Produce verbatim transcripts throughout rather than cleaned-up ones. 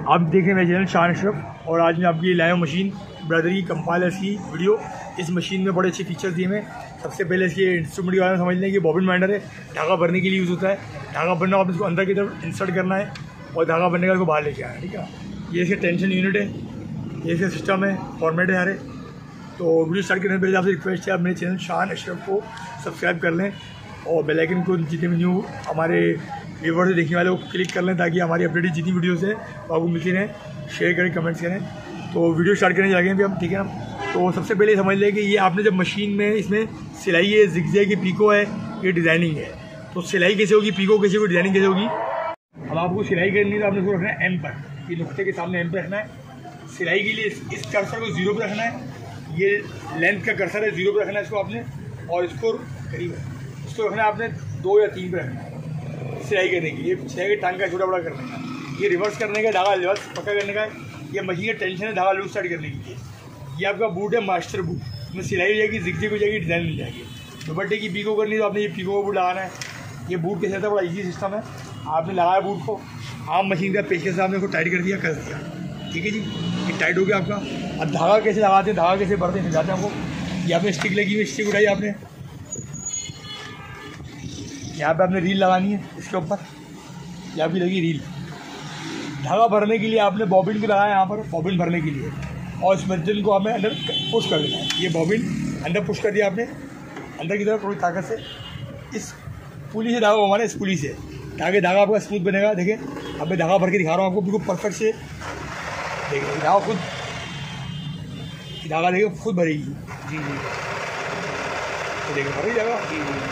आप देख रहे हैं मेरा चैनल शान अशरफ और आज मैं आपकी लाया हूँ मशीन ब्रदरी कंपाइलर की वीडियो। इस मशीन में बड़े अच्छे फीचर्स दिए हैं। सबसे पहले इसके इंस्ट्रूमेंट के बारे में समझ लें कि बॉबिन बाइंडर है, धागा भरने के लिए यूज़ होता है। धागा भरना आपको इसको अंदर की तरफ इंसर्ट करना है और धागा भरने का इसको बाहर लेके आना है। ठीक है, ये इसके टेंशन यूनिट है, ये इसका सिस्टम है, फॉर्मेट है सारे। तो वीडियो स्टार्ट करने से पहले आपसे रिक्वेस्ट है आप मेरे चैनल शान अशरफ को सब्सक्राइब कर लें और बेल आइकन को जितने भी न्यू हमारे व्यूवर्स देखने वाले को क्लिक कर लें ताकि हमारी अपडेटेड जितनी वीडियोस है वो आपको मिलती रहें। शेयर करें, कमेंट्स करें। तो वीडियो स्टार्ट करने जाएंगे अभी हम, ठीक है ना। तो सबसे पहले समझ लें कि ये आपने जब मशीन में इसमें सिलाई है, जिगजैग की पीको है, ये डिज़ाइनिंग है। तो सिलाई कैसे होगी, पीको कैसे होगी, डिज़ाइनिंग कैसे होगी। अब आपको सिलाई करनी है तो आपने इसको रखना है एम पर, ये नुक्ते के सामने एम पर रखना है। सिलाई के लिए इस कर्सर को जीरो पर रखना है, ये लेंथ का कर्सर है, जीरो पर रखना है इसको आपने। और इसको करीब इसको रखना है आपने दो या तीन पर रखना है सिलाई करने के लिए। सिलाई के टांग का छोटा बड़ा करने का, ये रिवर्स करने का, धागा रिवर्स पक्का करने का। ये मशीन का टेंशन है धागा लूज स्टार्ट करने के लिए। ये आपका बूट है मास्टर बूट, इसमें सिलाई हो जाएगी, जिगजैग हो जाएगी, डिज़ाइन मिल जाएगी। दुपट्टे की पीको करनी है तो आपने ये पीको का बूट लगाना है। ये बूट कैसे आता है, बड़ा ईजी सिस्टम है। आपने लगाया बूट को, आम मशीन का पेशे से आपने उसको टाइट कर दिया, कर दिया, ठीक है जी। ये टाइट हो गया आपका। अब धागा कैसे लगाते हैं, धागा कैसे भरते हैं समझाते हैं आपको। यहाँ पे स्टिक लगी हुई, स्टिक उठाई आपने, यहाँ पे आपने रील लगानी है इसके ऊपर, यहाँ भी लगी रील। धागा भरने के लिए आपने बॉबिन को लगाया यहाँ पर, बॉबिन भरने के लिए। और इस मशीन को आपने अंदर पुश कर देना है। ये बॉबिन अंदर पुश कर दिया आपने, अंदर की तरफ थोड़ी ताकत से। इस पुली से धागा घुमाना, इस पुली से, ताकि धागा आपका स्मूथ बनेगा। देखिए अब मैं धागा भर के दिखा रहा हूँ आपको, बिल्कुल परफेक्ट से। देखिए धागा खुद, धागा देखिए खुद भरेगी। जी जी देखिए भर रही धागा। जी जी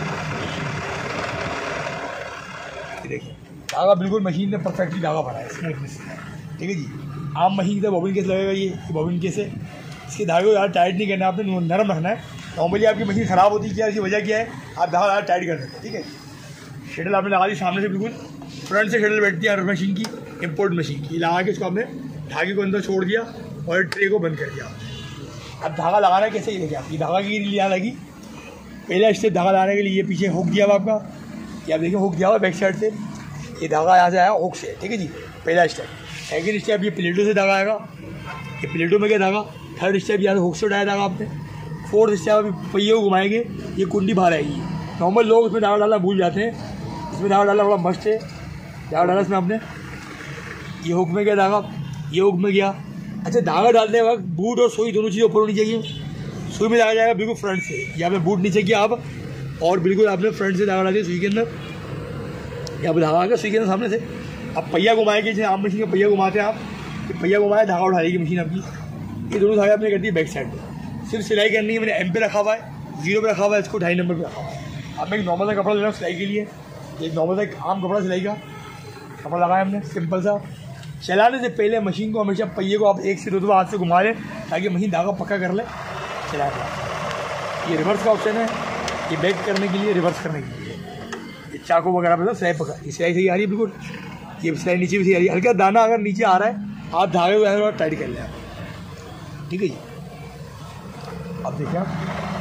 देखिए धागा बिल्कुल मशीन ने परफेक्टली धागा भरा है, स्मूथनेस, ठीक है जी। आम मशीन का बॉबिन केस लगेगा, ये बॉबिन केस है। इसके धागे को ज़्यादा टाइट नहीं करना, आपने नरम रखना है। नॉर्मली आपकी मशीन ख़राब होती है, क्या इसकी वजह क्या है, आप धागा ज़्यादा टाइट कर सकते हैं, ठीक है। शेडल आपने लगा दी सामने से, बिल्कुल फ्रंट से शेडल बैठती है हर मशीन की, इम्पोर्ट मशीन की। लगा के इसको आपने धागे को अंदर छोड़ दिया और ट्रे को बंद कर दिया। अब धागा लगाना कैसे, ये देखिए आपकी धागा की रील यहाँ लगी। पहला स्टेप धागा लगाने के लिए ये पीछे हुक दिया हुआ आपका, ये आप देखिए हुक दिया हुआ बैक साइड से। ये धागा यहाँ से आया हुक से, ठीक है जी, पहला स्टेप। सेकेंड स्टेप ये प्लेटो से धागा आएगा, ये प्लेटो में क्या धागा। थर्ड स्टेप यहाँ से हुक से उठाया धागा आपने। फोर्थ स्टेप अभी पहिए को घुमाएंगे, ये कुंडी बाहर आएगी। नॉर्मल लोग इसमें धागा डालना भूल जाते हैं, इसमें धागा डालना बड़ा मस्त है। धागा डाला इसमें आपने, ये हुक में गया धागा, ये हुक में गया। अच्छा, धागा डालने के वक्त बूट और सुई दोनों चीज़ें ऊपर होनी चाहिए। सुई में धागा जाएगा बिल्कुल फ्रंट से, यहाँ पे बूट नीचे किया आप, और बिल्कुल आपने फ्रंट से धागा डाल दिया सुई के अंदर। यहाँ पर धागा आ गया सुई के अंदर सामने से। अब पहिया घुमाएंगे, जैसे आम मशीन का पहिया घुमाते हैं आप, ये पहिया घुमाया, धागा उठा देगी मशीन आपकी। ये दोनों धागे आपने कर दी बैक साइड पर। सिर्फ सिलाई करनी है, मैंने एम पे रखा हुआ है, जीरो पे रखा हुआ है, इसको ढाई नंबर पे रखा हुआ है। अब मैं एक नॉर्मल सा कपड़ा ले रहा हूँ सिलाई के लिए, एक नॉर्मल सा एक आम कपड़ा सिलाई का कपड़ा लगाया हमने, सिंपल सा। चलाने से पहले मशीन को हमेशा पहिए को आप एक से दो दो हाथ से घुमा लें ताकि मशीन धागा पक्का कर ले। चलाए ये रिवर्स का ऑप्शन है, ये बैक करने के लिए, रिवर्स करने के लिए। ये चाकू वगैरह पर सिलाई पकड़, ये सिलाई सही आ रही है बिल्कुल, ये सिलाई नीचे भी सही आ रही है। हल्का दाना अगर नीचे आ रहा है आप धागे को टाइट कर लें आप, ठीक है जी। अब देखिए आप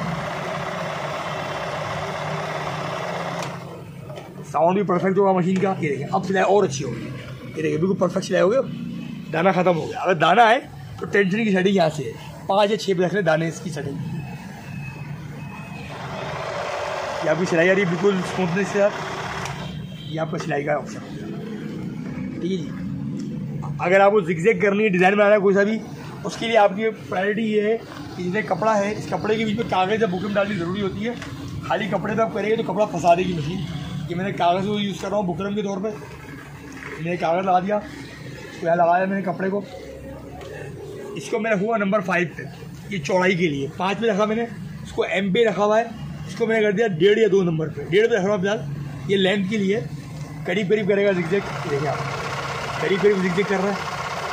साउंड भी परफेक्ट होगा मशीन का। ये देखिए अब सिलाई और अच्छी होगी, ये देखिए बिल्कुल परफेक्ट सिलाई हो गया, दाना खत्म हो गया। अगर दाना है तो टेंशन की सेटिंग यहाँ से है, पाँच या छः पे रख लें दाने इसकी सेटिंग। ये आपकी सिलाई आ रही है बिल्कुल स्मूथनेस से साथ, ये आपका सिलाई का ऑप्शन हो गया, ठीक है जी। अगर आपको जिगजैग करनी है, डिज़ाइन बनाना है कोई सा भी, उसके लिए आपकी प्रायोरिटी ये है कि जैसे कपड़ा है, इस कपड़े के बीच में कागज़ या बुकरम डालनी ज़रूरी होती है। खाली कपड़े पर आप करेंगे तो कपड़ा फंसा देगी मशीन। ये मैंने कागज़ को यूज़ कर रहा हूँ बुकरम के तौर पे। मैंने कागज़ लगा दिया, इसको यहाँ लगाया मैंने कपड़े को। इसको मैंने हुआ नंबर फाइव पे, ये चौड़ाई के लिए। पाँच पे रखा मैंने, इसको एम पे रखा हुआ है, इसको मैंने कर दिया डेढ़ या दो नंबर पे। डेढ़ पे रख रहा हूँ फिलहाल, ये लेंथ के लिए करीब करीब करेगा जिगजैग। देखिए आप करीब करीब जिगजैग कर रहा है,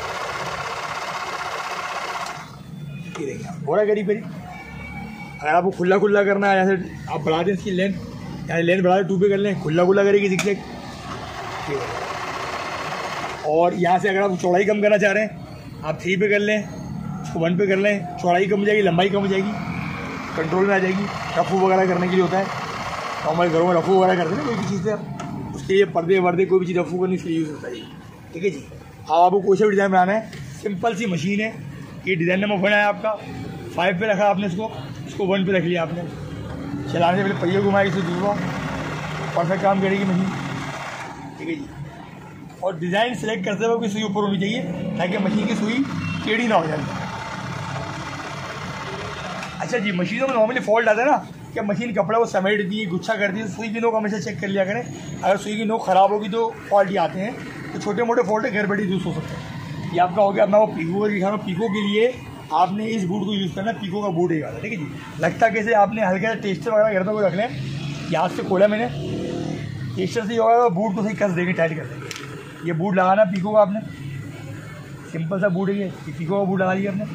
ये देखिए आप हो रहा है करीब करीब। अगर आपको खुला खुला करना है, जैसे आप बढ़ा दें इसकी लेंथ, यहाँ लेंथ बढ़ा दें टू पे कर लें, खुला खुला करेगी जिगजैग। और यहाँ से अगर आप चौड़ाई कम करना चाह रहे हैं आप थ्री पे कर लें, इसको वन पे कर लें, चौड़ाई कम हो जाएगी, लंबाई कम हो जाएगी, कंट्रोल में आ जाएगी। रफू वगैरह करने के लिए होता है, तो हमारे घरों में रफू वगैरह करते हैं ना कोई भी चीज़ से, उसके लिए पर्दे वर्दे कोई भी चीज़ रफू करने के लिए यूज़ होता है, ठीक है जी। आपको कोई सा भी डिज़ाइन बनाना है, सिंपल सी मशीन है। ये डिज़ाइन नंबर वन है आपका, फाइव पे रखा आपने इसको, इसको वन पे रख लिया आपने। चलाने से पहले पहिए घुमाएगी, इसे दूर परफेक्ट काम करेगी मशीन, ठीक है जी। और डिज़ाइन सेलेक्ट करते हुए भी सुई ऊपर होनी चाहिए ताकि मशीन की सुई टेढ़ी ना हो जाए। अच्छा जी, मशीनों में नॉर्मली फॉल्ट आता है ना कि मशीन कपड़े को समेट दी, गुच्छा कर दी, सुई की नोक हमेशा चेक कर लिया करें। अगर सुई की नोक ख़राब होगी तो फॉल्ट ही आते हैं, तो छोटे मोटे फॉल्ट घर बैठे यूज़ हो सकते हैं। ये आपका हो गया। मैं वो पीको का दिखा रहा हूँ। पीको के लिए आपने इस बूट को यूज़ करना है, पीको का बूट एक आता है, ठीक है जी। लगता कैसे, आपने हल्का टेस्टर वगैरह घर पर कोई रख लें, याद से खोला मैंने, टेस्टर से होगा बूट को सही कस देंगे, टाइट कर देंगे। ये बूट लगाना पीको का आपने, सिंपल सा बूट है ये, पीको का बूट लगा लिया आपने,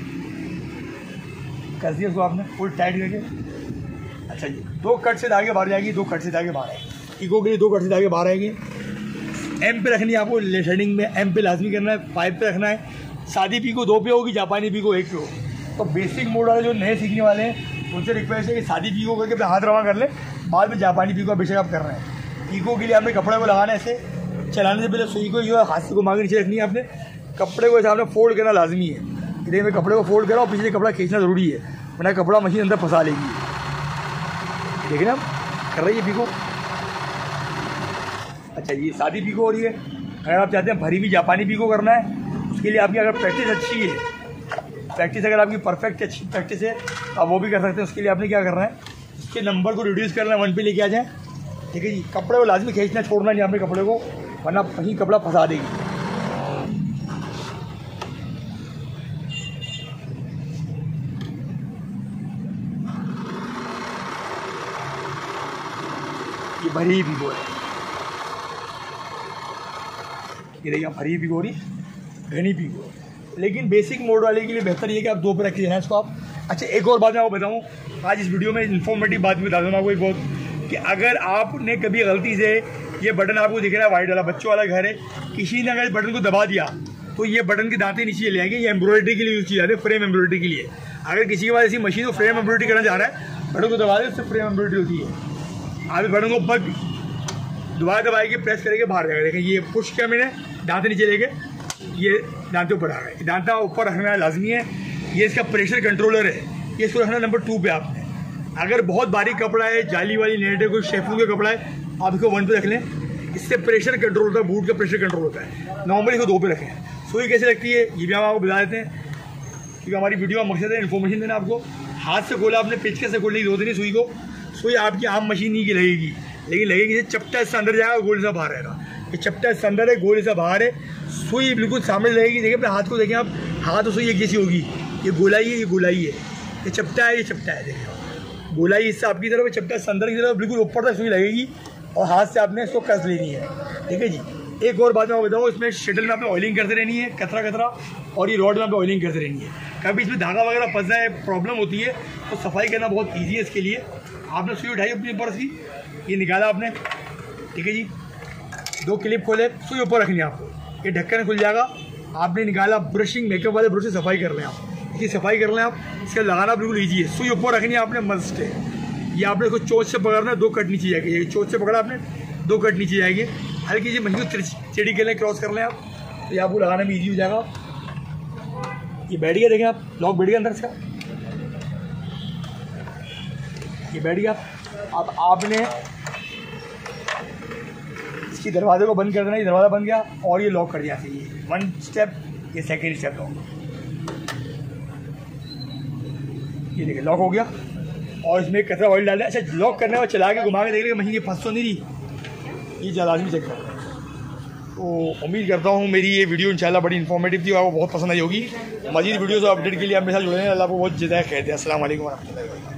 कस दिया उसको आपने फुल टाइट करके। अच्छा जी, दो कट से धागे बाहर जाएगी, दो कट से धागे बाहर आएगी। पीको के लिए दो कट से धागे बाहर आएगी। एम पे रखनी है आपको, शेडिंग में एम पे लाजमी करना है, फाइव पे रखना है। सादी पीको दो पे होगी, जापानी पीको एक पे होगी। तो बेसिक मोड वाले जो नए सीखने वाले हैं उनसे रिक्वेस्ट है कि सादी पीको करके अपने हाथ रवा कर ले, बाद में जापानी पीको बेशक आप कर रहे हैं। पीको के लिए आपने कपड़े को लगाना है, ऐसे चलाने से पहले सुई को जो है हाथ से घुमा के नीचे रखनी है आपने। कपड़े को ऐसे आपने फोल्ड करना लाजमी है। इधर में कपड़े को फोल्ड करो और पीछे कपड़ा खींचना ज़रूरी है, वरना कपड़ा मशीन अंदर फंसा लेगी। देखिए ना कर रही है पीको। अच्छा ये सादी पीको हो रही है। अगर आप चाहते हैं भरी भी जापानी पीको करना है, उसके लिए आपकी अगर प्रैक्टिस अच्छी है, प्रैक्टिस अगर आपकी परफेक्ट अच्छी प्रैक्टिस है, आप वो भी कर सकते हैं। उसके लिए आपने क्या करना है, उसके नंबर को रिड्यूस करना है, वन पे लेके आ जाए, ठीक है जी। कपड़े को लाजमी खींचना, छोड़ना नहीं आपने कपड़े को, वरना कहीं कपड़ा फंसा देगी। ये भरी पीको है, ये देखिए भरी पीको हो रही, घनी पीको। लेकिन बेसिक मोड वाले के लिए बेहतर ये कि आप दो पे रख लेना इसको आप। अच्छा एक और बात मैं आपको बताऊँ, आज इस वीडियो में इन्फॉर्मेटिव बात भी बता दूँ आपको एक बहुत, कि अगर आपने कभी गलती से ये बटन आपको दिख रहा है वाइट वाला, बच्चों वाला घर है, किसी ने अगर बटन को दबा दिया तो ये बटन के दांते नीचे चले आएंगे। ये एम्ब्रॉयडरी के लिए यूज़ किए जाते हैं, फ्रेम एम्ब्रॉयडरी के लिए। अगर किसी के पास ऐसी मशीन को फ्रेम एम्ब्रॉयडरी करना चाह रहा है, बटन को दबा दे, उससे फ्रेम एम्ब्रॉयडरी होती है। आप बटन को ऊपर दोबारा दबाए के प्रेस करके बाहर जाएगा। देखिए ये पुश किया मैंने, दांते नीचे लेके, ये दांते ऊपर आ गए। दांता ऊपर रखना लाजमी है। ये इसका प्रेशर कंट्रोलर है, ये इसको रखना नंबर टू पे आपने। अगर बहुत बारीक कपड़ा है, जाली वाली नेट है, कोई शेफू का कपड़ा है, आप इसको वन पे रख लें। इससे प्रेशर कंट्रोल होता है, बूट का प्रेशर कंट्रोल होता है। नॉर्मली इसको दो पे रखें। सुई कैसे लगती है ये भी हम आपको बता देते हैं, क्योंकि हमारी वीडियो का मकसद है इन्फॉर्मेशन देना आपको। हाथ से खोला आपने, पेचकस से खोलने की जरूरत नहीं सुई को। सुई आपकी आम मशीन नहीं की लगेगी, लेकिन लगेगी चपटा इससे अंदर जाएगा, गोल से बाहर रहेगा। ये चपटा इससे अंदर है, गोल से बाहर है। सुई बिल्कुल सामने रहेगी। देखिए अपने हाथ को देखें आप, हाथ तो सुई एक जैसी होगी। ये गोलाई है, ये गोलाई है, ये चपटा है, ये चपटा है। देखिए गोलाई इससे आपकी तरफ, चपटा इससे अंदर की तरफ, बिल्कुल ऊपर तक सुई लगेगी और हाथ से आपने इसको कस लेनी है, ठीक है जी। एक और बात मैं आपको बताऊँ, इसमें शटल में आपने ऑयलिंग करते रहनी है, कतरा कतरा, और ये रॉड में आपने ऑयलिंग करते रहनी है। कभी इसमें धागा वगैरह फंस जाए, प्रॉब्लम होती है, तो सफाई करना बहुत ईजी है। इसके लिए आपने सुई उठाई अपनी ऊपर की, ये निकाला आपने, ठीक है जी। दो क्लिप खोले, सुई ऊपर रखनी है आपको, ये ढक्कन खुल जाएगा। आपने निकाला, ब्रशिंग मेकअप वाले ब्रश से सफाई कर लें आप, इसकी सफाई कर लें आप। इसका लगाना बिल्कुल ईजी है। सुई ऊपर रखनी है आपने, मस्ट है। ये आपने इसको चोंच से पकड़ना है, दो कट नीचे जाएगी। ये चोंच से पकड़ा आपने, दो कट नीचे जाएगी। हल्की सी मशीन को चेड़ी कर लें, क्रॉस कर लें आप, तो ये आपको लगाने में ईजी हो जाएगा। ये बैठ गया, देखें आप, लॉक बैठ गया अंदर से, ये बैठ गया। अब आपने इसकी दरवाजे को बंद कर देना, ये दरवाज़ा बन गया और ये लॉक कर दिया चाहिए। वन स्टेप, ये सेकेंड स्टेप लॉक, ये देखिए लॉक हो गया। और इसमें कतरा ऑयल डाल दिया। अच्छा लॉक करने और चला के घुमा के देख लेंगे मशीन ये फंस तो नहीं रही, ये ज़्यादा भी चेक करना है। तो उम्मीद करता हूँ मेरी ये वीडियो इंशाल्लाह बड़ी इन्फॉर्मेटिव थी, आपको बहुत पसंद आई होगी। मज़ीद वीडियो से अपडेट के लिए आप मेरे साथ जुड़े हैं। अल्लाह को बहुत ज़्यादा खैर दे। अस्सलाम वालेकुम व रहमतुल्लाहि व बरकातहू।